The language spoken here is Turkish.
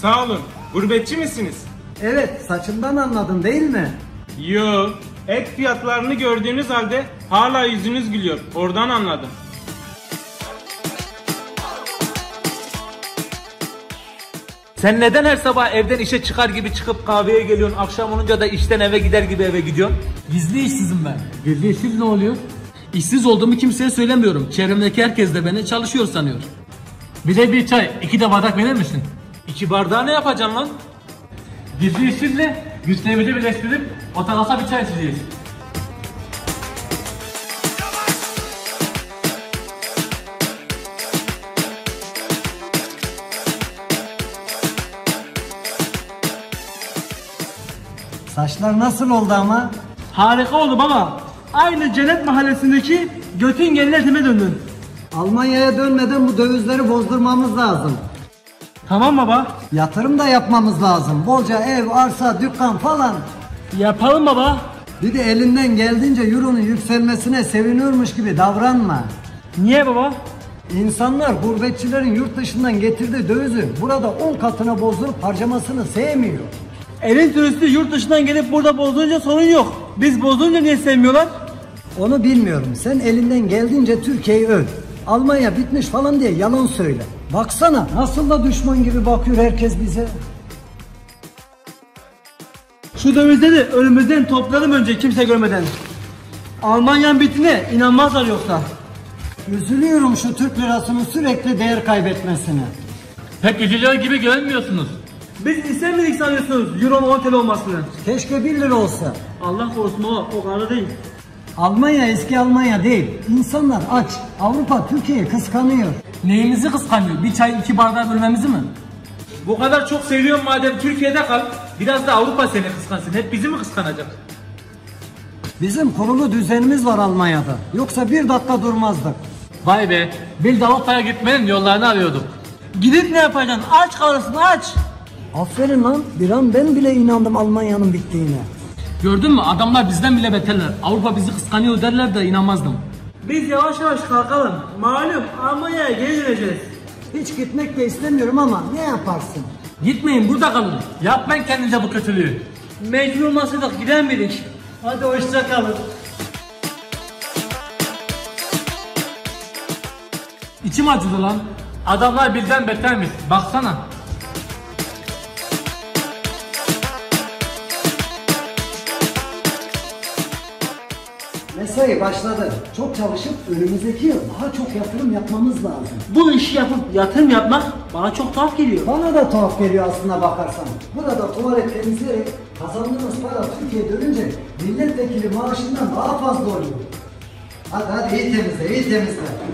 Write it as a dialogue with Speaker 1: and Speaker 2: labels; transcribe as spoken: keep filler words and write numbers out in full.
Speaker 1: Sağ olun. Gurbetçi misiniz?
Speaker 2: Evet, saçımdan anladın değil mi?
Speaker 1: Yo. Et fiyatlarını gördüğünüz halde hala yüzünüz gülüyor. Oradan anladım.
Speaker 3: Sen neden her sabah evden işe çıkar gibi çıkıp kahveye geliyorsun, akşam olunca da işten eve gider gibi eve gidiyorsun?
Speaker 4: Gizli işsizim ben. Gizli işsiz ne oluyor? İşsiz olduğumu kimseye söylemiyorum. Çevremdeki herkes de beni çalışıyor sanıyor. Bir de bir çay, iki de bardak verir misin?
Speaker 3: İki bardağı ne yapacaksın lan?
Speaker 4: Gizli işsizle güçlerimizi birleştirip otanasa bir çay içeceğiz.
Speaker 2: Saçlar nasıl oldu ama?
Speaker 5: Harika oldu baba. Aynı Cennet Mahallesi'ndeki Göttingen'in etime döndün.
Speaker 2: Almanya'ya dönmeden bu dövizleri bozdurmamız lazım.
Speaker 5: Tamam baba.
Speaker 2: Yatırım da yapmamız lazım. Bolca ev, arsa, dükkan falan.
Speaker 5: Yapalım baba.
Speaker 2: Bir de elinden geldiğince euronun yükselmesine seviniyormuş gibi davranma.
Speaker 5: Niye baba?
Speaker 2: İnsanlar gurbetçilerin yurt dışından getirdiği dövizi burada on katına bozdurup harcamasını sevmiyor.
Speaker 5: Elin turisti yurt dışından gelip burada bozduğunca sorun yok. Biz bozduğunca niye sevmiyorlar?
Speaker 2: Onu bilmiyorum. Sen elinden geldiğince Türkiye'yi öv. Almanya bitmiş falan diye yalan söyle. Baksana nasıl da düşman gibi bakıyor herkes bize.
Speaker 5: Şu dövizleri önümüzden toplayalım önce kimse görmeden. Almanya'nın bitine inanmazlar yoksa.
Speaker 2: Üzülüyorum şu Türk lirasının sürekli değer kaybetmesine.
Speaker 4: Pek üzülüyor gibi görünmüyorsunuz.
Speaker 5: Biz istemedik sanıyorsunuz Euro'nun on T L olmasını.
Speaker 2: Keşke bir lira olsa.
Speaker 5: Allah korusun baba, o kadar değil.
Speaker 2: Almanya eski Almanya değil. İnsanlar aç. Avrupa Türkiye'yi kıskanıyor.
Speaker 4: Neyimizi kıskanıyor? Bir çay iki bardağı bölmemizi mi?
Speaker 3: Bu kadar çok seviyorsun madem Türkiye'de kal. Biraz da Avrupa seni kıskansın. Hep bizi mi kıskanacak?
Speaker 2: Bizim kurulu düzenimiz var Almanya'da. Yoksa bir dakika durmazdık.
Speaker 4: Vay be, bir de Avrupa'ya gitmenin yollarını arıyorduk.
Speaker 5: Gidip ne yapacaksın? Aç kalırsın aç.
Speaker 2: Aferin lan. Bir an ben bile inandım Almanya'nın bittiğine.
Speaker 4: Gördün mü? Adamlar bizden bile beterler. Avrupa bizi kıskanıyor derler de inanmazdım.
Speaker 5: Biz yavaş yavaş kalkalım. Malum Almanya'ya geri döneceğiz.
Speaker 2: Hiç gitmek de istemiyorum ama ne yaparsın?
Speaker 4: Gitmeyin, burada kalın. Yapmayın kendinize bu kötülüğü.
Speaker 5: Mecbur olmasaydık gider miydik? Hadi hoşça kalın.
Speaker 4: İçim acıdı lan. Adamlar bizden betermiş. Baksana.
Speaker 2: Mesai başladı. Çok çalışıp önümüzdeki yıl daha çok yatırım yapmamız lazım.
Speaker 5: Bu işi yapıp yatırım yapmak bana çok tuhaf geliyor.
Speaker 2: Bana da tuhaf geliyor aslına bakarsan. Burada tuvalet temizleyerek kazandığımız para Türkiye'ye dönünce milletvekili maaşından daha fazla oluyor. Hadi hadi iyi temizle, iyi temizle.